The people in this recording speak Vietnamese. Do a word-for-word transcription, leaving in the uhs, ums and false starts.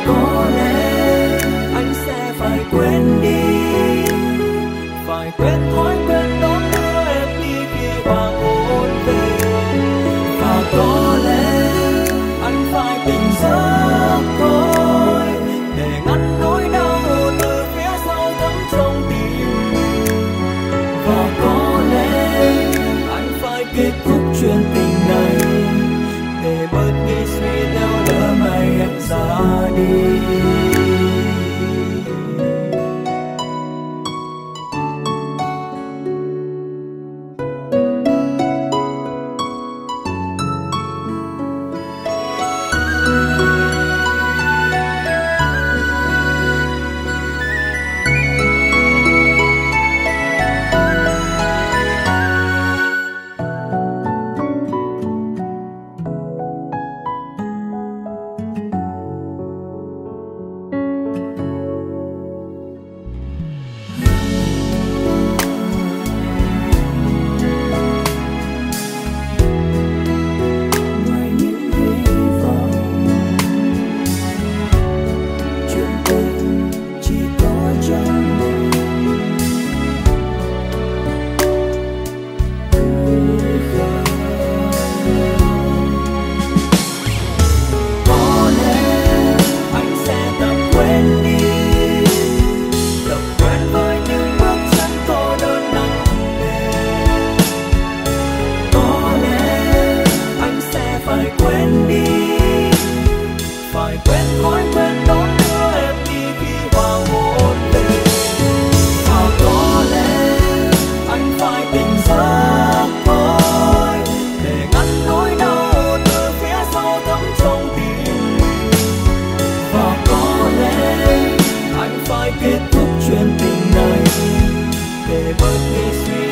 có lẽ anh sẽ phải quên đi, phải quên thói quen đón đưa em đi khi hoàng hôn về. Và có lẽ anh phải tỉnh giấc thôi, để ngăn nỗi đau từ phía sau thấm trong tim mình. Và có lẽ anh phải kết thúc chuyện tình này, để bớt nghĩ suy theo lỡ mai em ra đi. Kết thúc chuyện tình này, để bớt nghĩ suy